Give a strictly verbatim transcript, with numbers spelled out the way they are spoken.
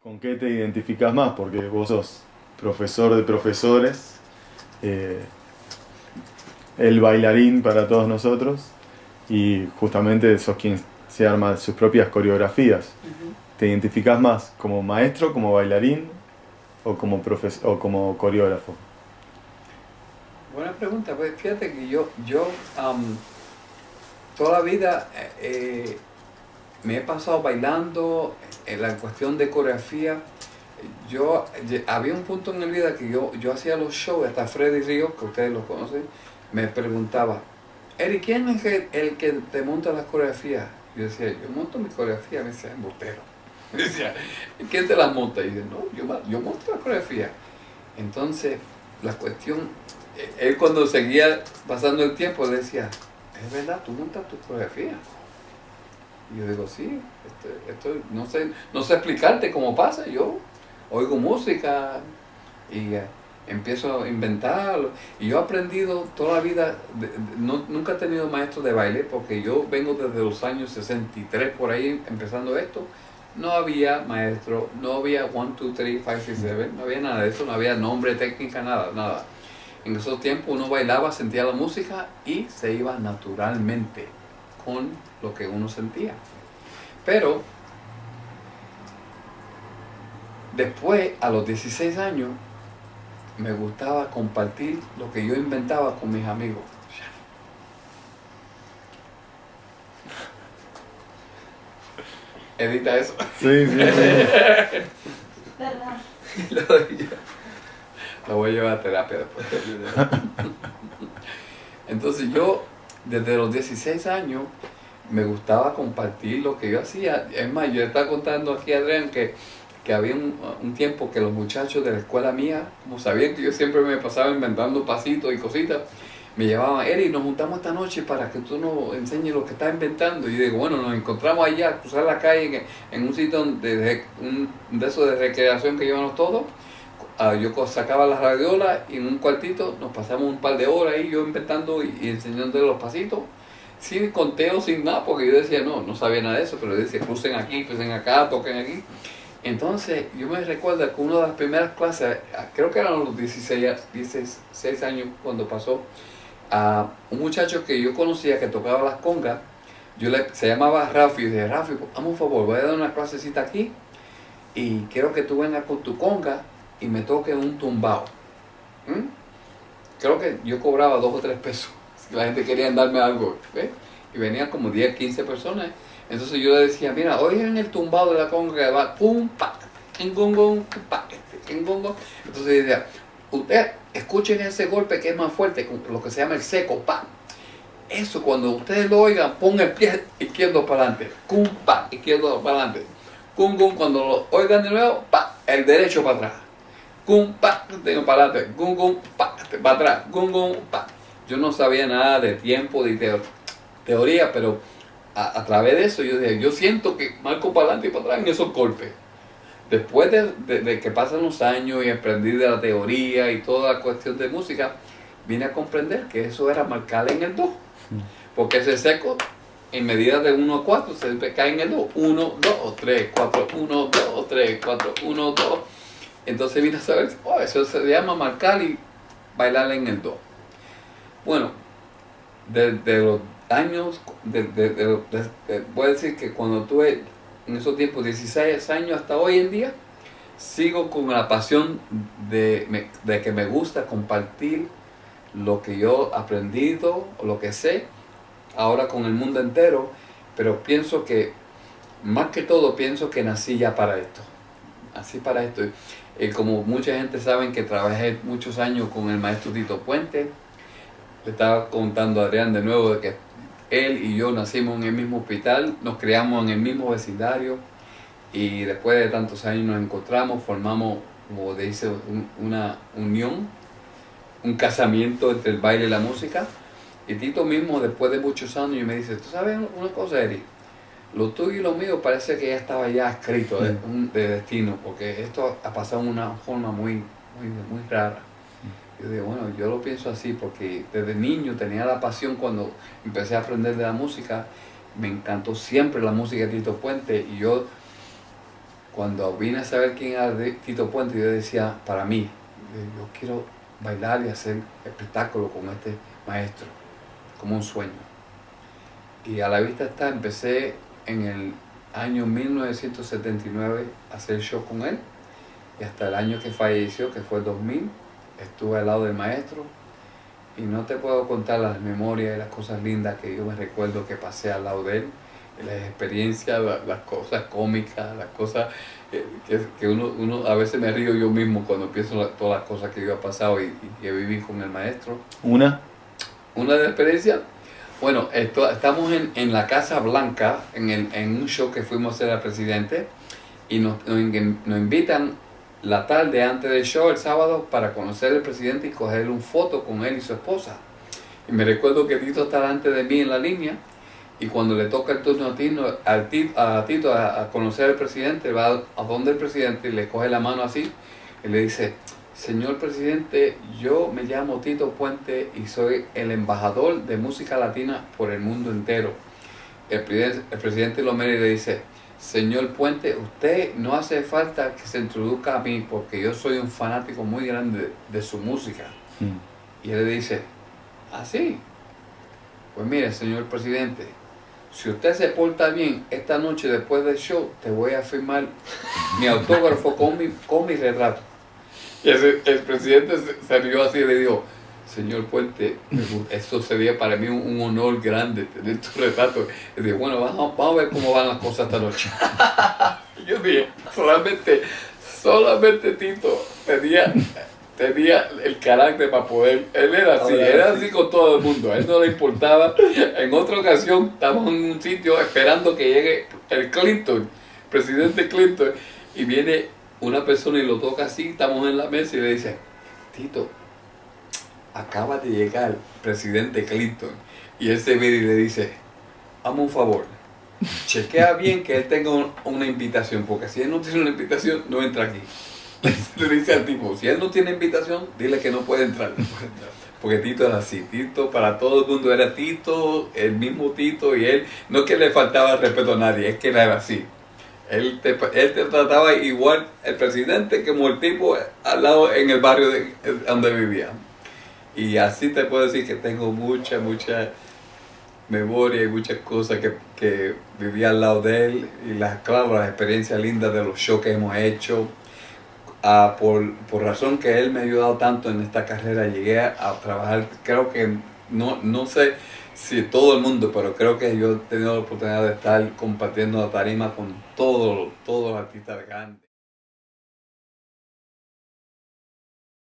¿Con qué te identificas más? Porque vos sos profesor de profesores, eh, el bailarín para todos nosotros, y justamente sos quien se arma sus propias coreografías. Uh-huh. ¿Te identificas más como maestro, como bailarín o como, profes o como coreógrafo? Buena pregunta. Pues fíjate que yo, yo um, toda la vida eh, me he pasado bailando. En la cuestión de coreografía, yo había un punto en mi vida que yo, yo hacía los shows, hasta Freddy Ríos, que ustedes lo conocen, me preguntaba, Eric, ¿quién es el, el que te monta las coreografías? Yo decía, yo monto mi coreografía. Me decía, embustero. Me decía, ¿quién te las monta? Y yo, no, yo, yo monto la coreografía. Entonces, la cuestión, él cuando seguía pasando el tiempo, él decía, es verdad, tú montas tu coreografía. Y yo digo, sí, esto, esto, no, sé, no sé explicarte cómo pasa. Yo oigo música y uh, empiezo a inventar. Y yo he aprendido toda la vida, de, de, no, nunca he tenido maestro de baile, porque yo vengo desde los años sesenta y tres por ahí empezando esto. No había maestro, no había one, two, three, five, six, seven, no había nada de eso, no había nombre, técnica, nada, nada. En esos tiempos uno bailaba, sentía la música y se iba naturalmente con lo que uno sentía. Pero después, a los dieciséis años, me gustaba compartir lo que yo inventaba con mis amigos. Edita eso. Sí, sí, sí. lo, lo voy a llevar a terapia después. Entonces yo, desde los dieciséis años, me gustaba compartir lo que yo hacía. Es más, yo estaba contando aquí a Adrián que, que había un, un tiempo que los muchachos de la escuela mía, como sabían que yo siempre me pasaba inventando pasitos y cositas, me llevaban, Eric, nos juntamos esta noche para que tú nos enseñes lo que estás inventando. Y yo digo, bueno, nos encontramos allá, a cruzar la calle, en, en un sitio de, de, un, de esos de recreación que llevamos todos. Uh, yo sacaba las radiolas y en un cuartito nos pasamos un par de horas ahí, yo inventando y, y enseñándole los pasitos. Sin conteo, sin nada, porque yo decía, no, no sabía nada de eso, pero yo decía, crucen aquí, crucen acá, toquen aquí. Entonces, yo me recuerdo que una de las primeras clases, creo que eran los dieciséis, dieciséis años cuando pasó, a un muchacho que yo conocía que tocaba las congas, yo le, se llamaba Rafi, y yo dije, Rafi, hazme un favor, voy a dar una clasecita aquí y quiero que tú vengas con tu conga y me toques un tumbao. ¿Mm? Creo que yo cobraba dos o tres pesos. La gente quería darme algo, ¿ves? Y venían como diez, quince personas. Entonces yo le decía, mira, oigan el tumbado de la conga que va, pum, pa, en gongo, pa, en gongo. Entonces yo decía, ustedes escuchen ese golpe que es más fuerte, lo que se llama el seco, pa. Eso cuando ustedes lo oigan, pon el pie izquierdo para adelante, cum, pa, izquierdo para adelante. Cum, cum, cuando lo oigan de nuevo, pa, el derecho para atrás. Cum, pa, para adelante, cum, cum, pa, para atrás, cum, cum, pa. Yo no sabía nada de tiempo, de teo teoría, pero a, a través de eso yo dije, yo siento que marco para adelante y para atrás en esos golpes. Después de, de, de que pasan los años y aprendí de la teoría y toda la cuestión de música, vine a comprender que eso era marcar en el do. Porque ese seco, en medida de uno a cuatro, se cae en el do. uno, dos, tres, cuatro, uno, dos, tres, cuatro, uno, dos. Entonces vine a saber, oh, eso se llama marcar y bailar en el do. Bueno, desde los años, de, de, de, de, de, voy a decir que cuando tuve en esos tiempos dieciséis años hasta hoy en día, sigo con la pasión de, de que me gusta compartir lo que yo he aprendido, o lo que sé, ahora con el mundo entero, pero pienso que, más que todo, pienso que nací ya para esto, así para esto. Y como mucha gente sabe que trabajé muchos años con el maestro Tito Puente, le estaba contando a Adrián de nuevo de que él y yo nacimos en el mismo hospital, nos criamos en el mismo vecindario y después de tantos años nos encontramos, formamos, como dice, un, una unión, un casamiento entre el baile y la música. Y Tito mismo, después de muchos años, me dice, ¿tú sabes una cosa, Eric? Lo tuyo y lo mío parece que ya estaba ya escrito de, de destino, porque esto ha pasado de una forma muy, muy, muy rara. Yo digo, bueno, yo lo pienso así porque desde niño tenía la pasión cuando empecé a aprender de la música. Me encantó siempre la música de Tito Puente y yo cuando vine a saber quién era Tito Puente, yo decía, para mí, yo quiero bailar y hacer espectáculo con este maestro, como un sueño. Y a la vista está, empecé en el año mil novecientos setenta y nueve a hacer show con él, y hasta el año que falleció, que fue el dos mil, estuve al lado del maestro, y no te puedo contar las memorias y las cosas lindas que yo me recuerdo que pasé al lado de él, las experiencias, las, las cosas cómicas, las cosas que, que, que uno, uno a veces me río yo mismo cuando pienso la, todas las cosas que yo he pasado y, y que viví con el maestro. ¿Una? Una de las experiencias, bueno, esto, estamos en, en la Casa Blanca, en, el, en un show que fuimos a hacer al presidente, y nos, nos, nos invitan la tarde antes del show, el sábado, para conocer al presidente y coger una foto con él y su esposa. Y me recuerdo que Tito está delante de mí en la línea, y cuando le toca el turno a Tito, a Tito, a, Tito a, a conocer al presidente, va a, a donde el presidente y le coge la mano así, y le dice, señor presidente, yo me llamo Tito Puente y soy el embajador de música latina por el mundo entero. El, el presidente lo mira y le dice, señor Puente, usted no hace falta que se introduzca a mí porque yo soy un fanático muy grande de, de su música. Mm. Y él le dice, ¿ah, sí? Pues mire, señor presidente, si usted se porta bien, esta noche después del show te voy a firmar mi autógrafo con mi, con mi retrato. Y el, el presidente se, se rió así y le dijo, señor Puente, eso sería para mí un, un honor grande tener tu retrato. Y dije, bueno, vamos, vamos a ver cómo van las cosas esta noche. Yo dije, solamente, solamente Tito tenía, tenía el carácter para poder, él era así, Ahora, era así con todo el mundo, a él no le importaba. En otra ocasión, estamos en un sitio esperando que llegue el Clinton, presidente Clinton, y viene una persona y lo toca así, estamos en la mesa y le dice, Tito, acaba de llegar el presidente Clinton. Y él se mira y le dice, hazme un favor, chequea bien que él tenga un, una invitación, porque si él no tiene una invitación, no entra aquí. Le dice al tipo, si él no tiene invitación, dile que no puede entrar. Porque Tito era así, Tito para todo el mundo era Tito, el mismo Tito, y él, no que le faltaba respeto a nadie, es que era así. Él te, él te trataba igual el presidente como el tipo al lado en el barrio de, donde vivía. Y así te puedo decir que tengo mucha, mucha memoria y muchas cosas que, que viví al lado de él. Y las, claro, las experiencias lindas de los shows que hemos hecho. Ah, por, por razón que él me ha ayudado tanto en esta carrera, llegué a, a trabajar, creo que, no, no sé si todo el mundo, pero creo que yo he tenido la oportunidad de estar compartiendo la tarima con todos, todos los artistas grandes.